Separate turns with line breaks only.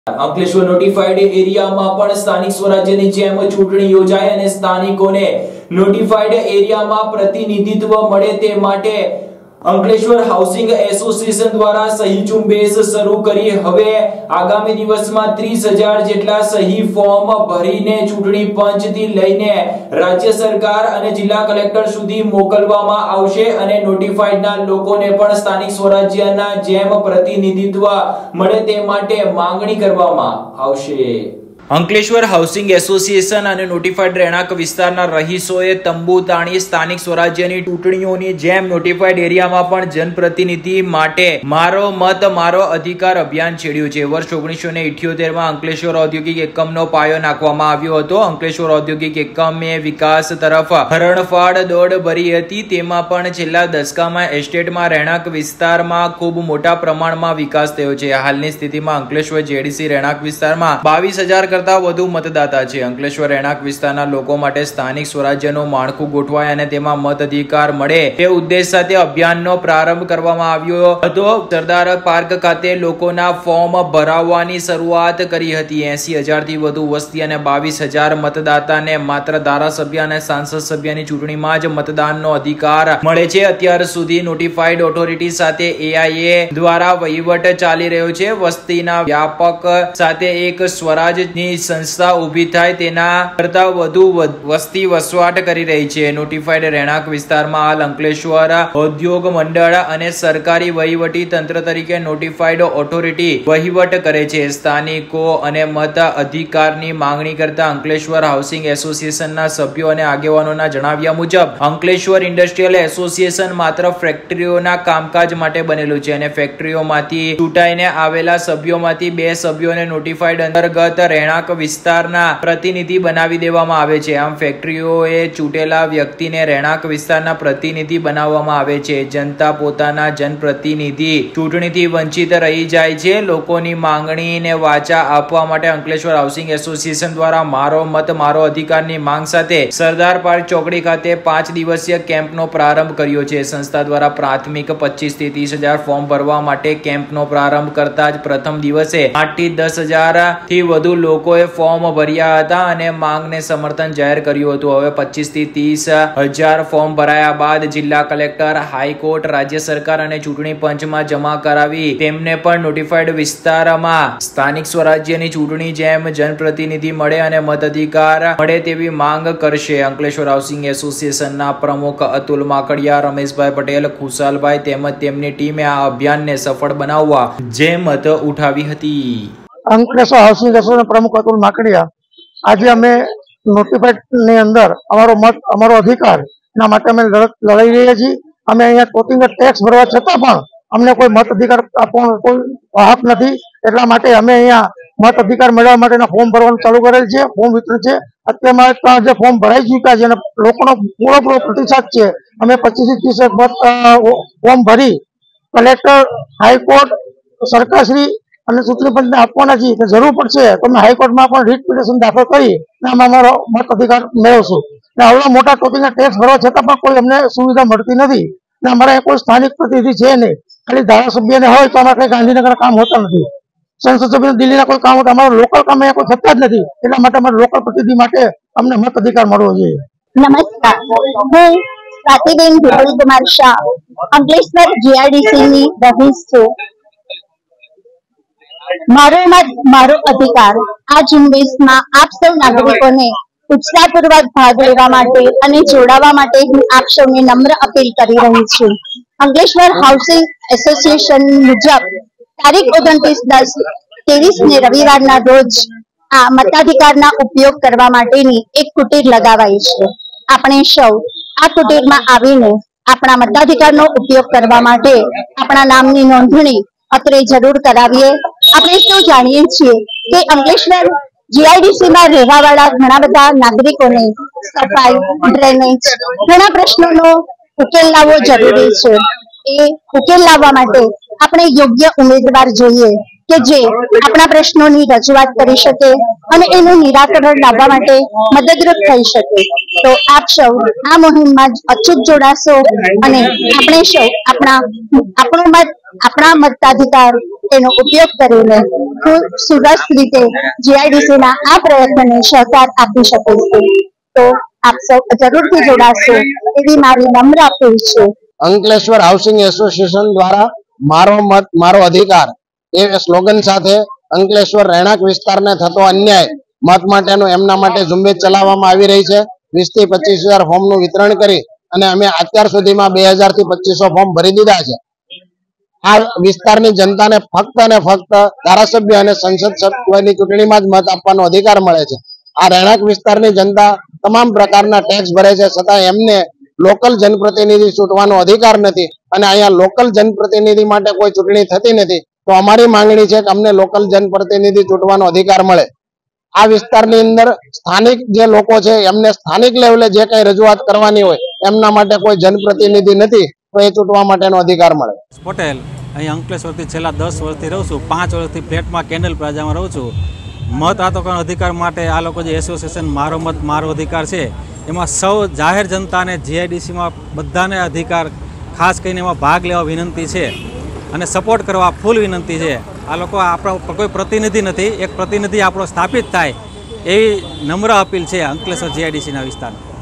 Ankleshwar notified એરિયામાં પણ સ્થાનિક સ્વરાજ્યની જેમ ચૂંટણી યોજાય અને સ્થાનિકોને નોટિફાઈડ એરિયામાં પ્રતિનિધિત્વ મળે તે માટે અંકલેશ્વર હાઉસિંગ એસોસિએશન દ્વારા સહી ઝુંબેશ શરૂ કરી હવે આગામી દિવસમાં 30,000 જેટલા સહી ફોર્મ ભરીને ચૂંટણી પંચથી લઈને રાજ્ય સરકાર અને જિલ્લા કલેક્ટર સુધી મોકલવામાં આવશે અને નોટિફાઈડના લોકોને પણ સ્થાનિક સ્વરાજ્યના જેમ પ્રતિનિધિત્વ મળે તે માટે માંગણી કરવામાં આવશે। અંકલેશ્વર હાઉસિંગ એસોસિએશન અને નોટિફાઈડ રહેણાંક વિસ્તારના રહીશોએ તંબુ તાણી સ્થાનિક સ્વરાજ્યની ચૂંટણીઓની જેમ નોટિફાઈડ એરિયામાં પણ જનપ્રતિનિધિ માટે મારો મત મારો અધિકાર અભિયાન છેડ્યું છે। વર્ષ 1978 માં અંકલેશ્વર ઔદ્યોગિક એકમનો પાયો નાખવામાં આવ્યો હતો। અંકલેશ્વર ઔદ્યોગિક એકમે વિકાસ તરફ હરણફાળ દોડ ભરી હતી। તેમાં પણ છેલ્લા દશકામાં એસ્ટેટમાં રહેણાંક વિસ્તારમાં ખૂબ મોટા પ્રમાણમાં વિકાસ થયો છે। હાલની સ્થિતિમાં અંકલેશ્વર જેડીસી રહેણાંક વિસ્તારમાં 22,000 વધુ મતદાતા છે। અંકલેશ્વર રહેણાંક વિસ્તારના લોકો માટે સ્થાનિક સ્વરાજ્યનું માળખું ગોઠવાય અને તેમાં મત અધિકાર મળે તે ઉદ્દેશ સાથે અભિયાનનો પ્રારંભ કરવામાં આવ્યો હતો। સરદાર પાર્ક ખાતે લોકોના ફોર્મ ભરાવવાની શરૂઆત કરી હતી। 80,000 થી વધુ વસ્તી અને 22,000 મતદાતાને માત્ર ધારાસભ્ય અને સાંસદ સભ્યની ચૂંટણીમાં જ મતદાનનો અધિકાર મળે છે। અત્યાર સુધી નોટિફાઈડ ઓથોરિટી સાથે એઆઈએ દ્વારા વહીવટ ચાલી રહ્યો છે। વસ્તીના વ્યાપક સાથે એક સ્વરાજની સંસ્થા ઊભી થાય તેના કરતા વધુ વસ્તી વસવાટ કરી રહી છે। નોટિફાઈડ રહેણાંક વિસ્તારમાં હાલ અંકલેશ્વર ઉદ્યોગ મંડળ અને સરકારી વહીવટી તંત્ર તરીકે નોટિફાઈડ ઓથોરિટી વહીવટ કરે છે। સ્થાનિકો અને મત અધિકારની માંગણી કરતા અંકલેશ્વર હાઉસિંગ એસોસિએશનના સભ્યો અને આગેવાનોના જણાવ્યા મુજબ અંકલેશ્વર ઇન્ડસ્ટ્રીયલ એસોસિએશન માત્ર ફેક્ટરીઓના કામકાજ માટે બનેલું છે અને ફેક્ટરીઓમાંથી ચૂંટાઈને આવેલા સભ્યોમાંથી 2 સભ્યોને નોટિફાઈડ અંતર્ગત રહેણાંક વિસ્તારના પ્રતિનિધિ બનાવી દેવામાં આવે છે। આમ ફેક્ટરીઓએ ચૂંટેલા વ્યક્તિને રહેણાંક વિસ્તારના પ્રતિનિધિ બનાવવામાં આવે છે। જનતા પોતાના જનપ્રતિનિધિ ચૂંટણીથી વંચિત રહી જાય છે। લોકોની માંગણીને વાચા આપવા માટે અંકલેશ્વર હાઉસિંગ એસોસિએશન દ્વારા મારો મત મારો અધિકારની માંગ સાથે સરદાર પાર્ક ચોકડી ખાતે 5 દિવસીય કેમ્પનો પ્રારંભ કર્યો છે। સંસ્થા દ્વારા પ્રાથમિક 25,000 થી 30,000 ફોર્મ ભરવા માટે કેમ્પનો પ્રારંભ કરતા જ પ્રથમ દિવસે 8,000 થી 10,000 થી વધુ લોકોએ ફોર્મ ભર્યા હતા અને માંગને સમર્થન જાહેર કર્યું હતું। હવે 25,000 થી 30,000 ફોર્મ ભરાયા બાદ જિલ્લા કલેક્ટર, હાઈકોર્ટ, રાજ્ય સરકાર અને ચૂંટણી પંચમાં જમા કરાવી તેમને પણ નોટિફાઈડ વિસ્તારમાં સ્થાનિક સ્વરાજ્યની ચૂંટણી જેમ જનપ્રતિનિધિ મળે અને મતાધિકાર મળે તેવી માંગ કરશે। અંકલેશ્વર હાઉસિંગ એસોસિએશનના પ્રમુખ અતુલ માકડિયા, રમેશભાઈ પટેલ, ખુશાલભાઈ તેમજ તેમની ટીમે આ અભિયાનને સફળ બનાવવા જહેમત ઉઠાવી હતી।
અંકલેશ્વર હાઉસિંગ એસોસિએશન પ્રમુખ અતુલ માકડિયા, આજે અમે નોટિફાઈડ ની અંદર અમારો મત અમારો અધિકાર એના માટે અમે લડાઈ રહ્યા છીએ। અમે અહીંયા ટોટિંગ ટેક્સ ભરવા છતાં પણ અમને કોઈ મત અધિકાર આપવાનો કોઈ હક નથી। એટલા માટે અમે અહીંયા મત અધિકાર મેળવવા માટેના ફોર્મ ભરવાનું ચાલુ કરેલ છે। ફોર્મ વિતરણ છે। અત્યારમાં જે ફોર્મ ભરાઈ ચૂક્યા છે અને લોકોનો પૂરો પ્રતિસાદ છે। અમે 25,000 થી 30,000 ફોર્મ ભરી કલેક્ટર, હાઈકોર્ટ, સરકારશ્રી અને ચૂંટણી પંચને આપવાના છીએ કે જરૂર પડશે તો અમે હાઈકોર્ટમાં પણ રીટ પિટિશન દાખલ કરી અમે અમારો મત અધિકાર મેળવશું। આવડા મોટા ટોપિકના ટેક્સ ભરવા છતાં પણ કોઈ અમને સુવિધા મળતી નથી અને અમારા કોઈ સ્થાનિક પ્રતિનિધિ છે નહીં। ખાલી ધારાસભ્યને હોય તો અમારે કંઈ ગાંધીનગરના કામ હોતા નથી, સંસદ સભ્ય દિલ્હીના કોઈ કામ હોતા, અમારા લોકલ કામ અહીંયા કોઈ થતા જ નથી। એટલા માટે અમારા લોકલ પ્રતિનિધિ માટે અમને મત અધિકાર મળવો જોઈએ।
નમસ્કાર, હું સ્વાતિબેન વિપુલકુમાર શાહ અંકલેશ્વર જીઆઈડીસી ની રહીશ છું। મારો મત મારો અધિકાર આ ઝુંબેશમાં આપ સૌ નાગરિકોને ઉત્સાહપૂર્વક ભાગ લેવા માટે અને જોડાવા માટે હું આપ સૌને નમ્ર અપીલ કરી રહી છું। અંકલેશ્વર હાઉસિંગ એસોસિએશન મુજબ તારીખ 29/10/23 ને રવિવારના રોજ આ મતાધિકારના ઉપયોગ કરવા માટેની એક કુટીર લગાવાઈ છે। આપણે સૌ આ કુટીરમાં આવીને આપણા મતાધિકારનો ઉપયોગ કરવા માટે આપણા નામની નોંધણી અત્રે જરૂર કરાવીએ। આપણે સૌ જાણીએ છીએ કે અંકલેશ્વર જીઆઈડીસીમાં રહેવાવાળા ઘણા બધા નાગરિકોને સફાઈ, ડ્રેનેજ ઘણા પ્રશ્નોનો ઉકેલ લાવવો જરૂરી છે। એ ઉકેલ લાવવા માટે આપણે યોગ્ય ઉમેદવાર જોઈએ કે જે આપણા પ્રશ્નોની રજૂઆત કરી શકે અને એનું નિરાકરણ લાવવા માટે મદદરૂપ થઈ શકે। તો આપ સૌ આ મુહિમમાં અચૂક જોડાશો અને આપણે સૌ આપણા મતાધિકાર તેનો ઉપયોગ કરીને ખૂબ સુરક્ષિત રીતે જીઆઈડીસીના આ પ્રયત્નને સહકાર આપી શકીશું। તો આપ સૌ જરૂરથી જોડાશો એવી મારી નમ્ર અપીલ છે।
અંકલેશ્વર હાઉસિંગ એસોસિએશન દ્વારા મારો મત મારો અધિકાર એ સ્લોગન સાથે અંકલેશ્વર રહેણાંક વિસ્તારને થતો અન્યાય મત માટેનો એમના માટે ઝુંબેશ ચલાવવામાં આવી રહી છે। 20 થી 25,000 ફોર્મનું વિતરણ કરી અને અમે અત્યાર સુધીમાં 2000 થી 2500 ફોર્મ ભરી દીધા છે। આ વિસ્તારની જનતાને ફક્ત અને ફક્ત ધારાસભ્ય અને સંસદ સભ્યની ચૂંટણીમાં જ મત આપવાનો અધિકાર મળે છે। આ રહેણાંક વિસ્તારની જનતા તમામ પ્રકારના ટેક્સ ભરે છે, છતાં એમને લોકલ જનપ્રતિનિધિ ચૂંટવાનો અધિકાર નથી અને અહીંયા લોકલ જનપ્રતિનિધિ માટે કોઈ ચૂંટણી થતી નથી। તો અમારી માંગણી છે કે અમને લોકલ જનપ્રતિનિધિ ચૂંટવાનો અધિકાર મળે। આ વિસ્તારની અંદર સ્થાનિક જે લોકો છે એમને સ્થાનિક લેવલે જે કઈ રજૂઆત કરવાની હોય એમના માટે કોઈ જનપ્રતિનિધિ નથી, તો એ ચૂંટવા માટેનો અધિકાર મળે।
પટેલ અહીં અંકલેશ્વરથી છેલ્લા 10 વર્ષથી રહું છું। 5 વર્ષથી ફ્લેટમાં કેન્ડલ પ્લાઝામાં રહું છું। મત આતોકરણ અધિકાર માટે આ લોકો જે એસોસિએશન મારો મત મારો અધિકાર છે એમાં સૌ જાહેર જનતાને જીઆઈડીસીમાં બધાને અધિકાર ખાસ કરીને એમાં ભાગ લેવા વિનંતી છે અને સપોર્ટ કરવા ફૂલ વિનંતી છે। આ લોકો આપણો કોઈ પ્રતિનિધિ નથી, એક પ્રતિનિધિ આપણો સ્થાપિત થાય એવી નમ્ર અપીલ છે અંકલેશ્વર જીઆઈડીસીના વિસ્તારમાં।